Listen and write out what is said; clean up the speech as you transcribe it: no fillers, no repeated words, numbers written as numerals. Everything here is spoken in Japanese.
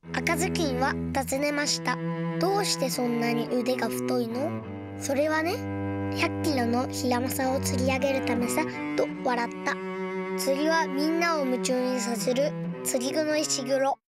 赤ずきんは尋ねました。どうしてそんなに腕が太いの？それはね、100キロのヒラマサを釣り上げるためさ、と笑った。釣りはみんなを夢中にさせる釣り具の石黒。